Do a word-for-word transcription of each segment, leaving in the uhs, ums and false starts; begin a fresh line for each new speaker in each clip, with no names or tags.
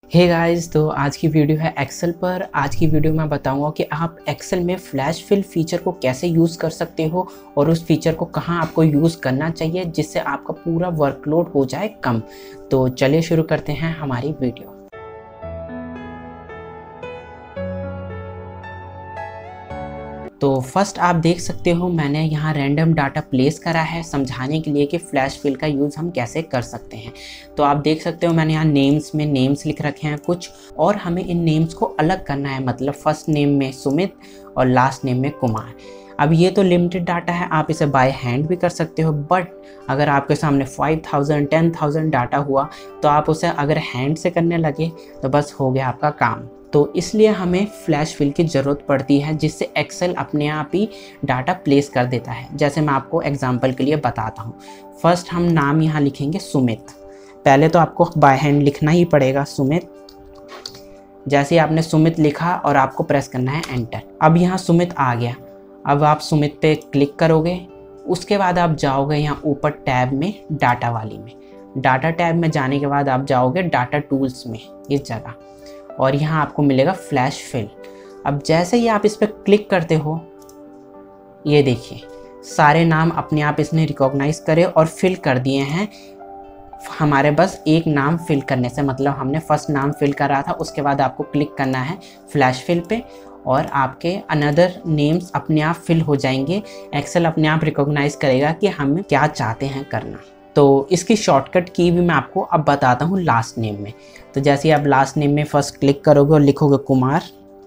Hey guys, तो आज की वीडियो है एक्सेल पर। आज की वीडियो में बताऊंगा कि आप एक्सेल में फ्लैश फिल फीचर को कैसे यूज़ कर सकते हो और उस फीचर को कहां आपको यूज़ करना चाहिए जिससे आपका पूरा वर्कलोड हो जाए कम। तो चलिए शुरू करते हैं हमारी वीडियो। तो फर्स्ट आप देख सकते हो मैंने यहाँ रैंडम डाटा प्लेस करा है समझाने के लिए कि फ्लैश फिल का यूज़ हम कैसे कर सकते हैं। तो आप देख सकते हो मैंने यहाँ नेम्स में नेम्स लिख रखे हैं कुछ, और हमें इन नेम्स को अलग करना है। मतलब फर्स्ट नेम में सुमित और लास्ट नेम में कुमार। अब ये तो लिमिटेड डाटा है, आप इसे बाय हैंड भी कर सकते हो, बट अगर आपके सामने five thousand ten thousand data हुआ तो आप उसे अगर हैंड से करने लगे तो बस हो गया आपका काम। तो इसलिए हमें फ्लैश फिल की ज़रूरत पड़ती है जिससे एक्सेल अपने आप ही डाटा प्लेस कर देता है। जैसे मैं आपको एग्जांपल के लिए बताता हूँ। फर्स्ट हम नाम यहाँ लिखेंगे सुमित। पहले तो आपको बाय हैंड लिखना ही पड़ेगा सुमित। जैसे ही आपने सुमित लिखा और आपको प्रेस करना है एंटर। अब यहाँ सुमित आ गया। अब आप सुमित पे क्लिक करोगे, उसके बाद आप जाओगे यहाँ ऊपर टैब में डाटा वाली में। डाटा टैब में जाने के बाद आप जाओगे डाटा टूल्स में इस जगह, और यहाँ आपको मिलेगा फ्लैश फिल। अब जैसे ही आप इस पर क्लिक करते हो, ये देखिए सारे नाम अपने आप इसने रिकॉग्नाइज करे और फिल कर दिए हैं। हमारे बस एक नाम फिल करने से, मतलब हमने फर्स्ट नाम फिल करा था, उसके बाद आपको क्लिक करना है फ्लैश फिल पे और आपके अनदर नेम्स अपने आप फिल हो जाएंगे। एक्सेल अपने आप रिकॉग्नाइज करेगा कि हम क्या चाहते हैं करना। तो इसकी शॉर्टकट की भी मैं आपको अब बताता हूँ लास्ट नेम में। तो जैसे आप लास्ट नेम में फर्स्ट क्लिक करोगे और लिखोगे कुमार,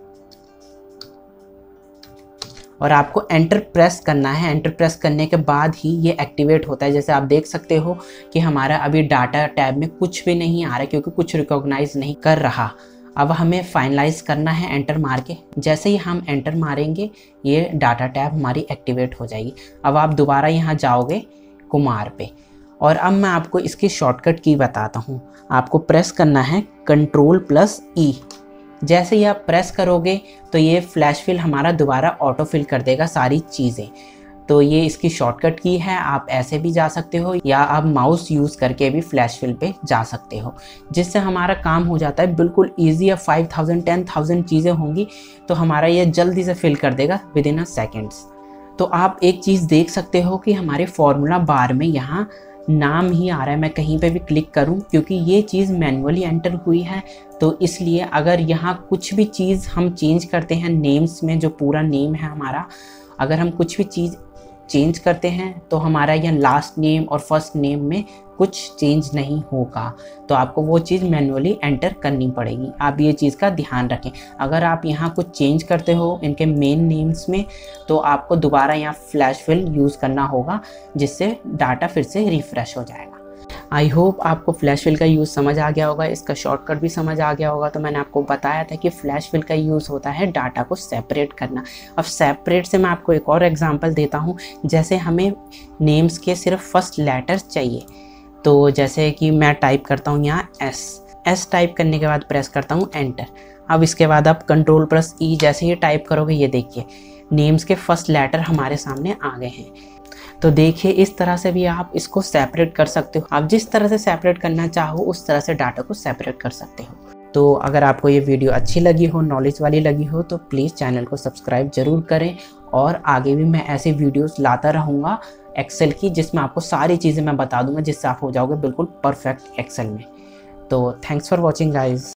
और आपको एंटर प्रेस करना है। एंटर प्रेस करने के बाद ही ये एक्टिवेट होता है। जैसे आप देख सकते हो कि हमारा अभी डाटा टैब में कुछ भी नहीं आ रहा क्योंकि कुछ रिकॉग्नाइज नहीं कर रहा। अब हमें फाइनलाइज करना है एंटर मार के। जैसे ही हम एंटर मारेंगे ये डाटा टैब हमारी एक्टिवेट हो जाएगी। अब आप दोबारा यहाँ जाओगे कुमार पे, और अब मैं आपको इसकी शॉर्टकट की बताता हूँ। आपको प्रेस करना है कंट्रोल प्लस ई। जैसे ही आप प्रेस करोगे तो ये फ्लैश फिल हमारा दोबारा ऑटो फिल कर देगा सारी चीज़ें। तो ये इसकी शॉर्टकट की है। आप ऐसे भी जा सकते हो या आप माउस यूज़ करके भी फ्लैश फिल पे जा सकते हो, जिससे हमारा काम हो जाता है बिल्कुल ईजी। अब फाइव थाउजेंड टेन थाउजेंड चीज़ें होंगी तो हमारा ये जल्दी से फिल कर देगा विद इन अ सेकेंड्स। तो आप एक चीज़ देख सकते हो कि हमारे फॉर्मूला बार में यहाँ नाम ही आ रहा है। मैं कहीं पे भी क्लिक करूं, क्योंकि ये चीज़ मैन्युअली एंटर हुई है, तो इसलिए अगर यहाँ कुछ भी चीज़ हम चेंज करते हैं नेम्स में, जो पूरा नेम है हमारा, अगर हम कुछ भी चीज़ चेंज करते हैं तो हमारा यहाँ लास्ट नेम और फर्स्ट नेम में कुछ चेंज नहीं होगा। तो आपको वो चीज़ मैन्युअली एंटर करनी पड़ेगी। आप ये चीज़ का ध्यान रखें। अगर आप यहाँ कुछ चेंज करते हो इनके मेन नेम्स में तो आपको दोबारा यहाँ फ्लैश फिल यूज़ करना होगा, जिससे डाटा फिर से रिफ़्रेश हो जाएगा। आई होप आपको फ्लैश फिल का यूज़ समझ आ गया होगा, इसका शॉर्टकट भी समझ आ गया होगा। तो मैंने आपको बताया था कि फ्लैश फिल का यूज़ होता है डाटा को सेपरेट करना। अब सेपरेट से मैं आपको एक और एग्जांपल देता हूँ। जैसे हमें नेम्स के सिर्फ फर्स्ट लेटर्स चाहिए, तो जैसे कि मैं टाइप करता हूँ यहाँ एस। एस टाइप करने के बाद प्रेस करता हूँ एंटर। अब इसके बाद आप कंट्रोल प्लस ई जैसे ही टाइप करोगे, ये देखिए नेम्स के फर्स्ट लेटर हमारे सामने आ गए हैं। तो देखिए इस तरह से भी आप इसको सेपरेट कर सकते हो। आप जिस तरह से सेपरेट करना चाहो उस तरह से डाटा को सेपरेट कर सकते हो। तो अगर आपको ये वीडियो अच्छी लगी हो, नॉलेज वाली लगी हो, तो प्लीज़ चैनल को सब्सक्राइब ज़रूर करें। और आगे भी मैं ऐसे वीडियोस लाता रहूँगा एक्सेल की, जिसमें आपको सारी चीज़ें मैं बता दूँगा, जिससे आप हो जाओगे बिल्कुल परफेक्ट एक्सेल में। तो थैंक्स फॉर वॉचिंग गाइज।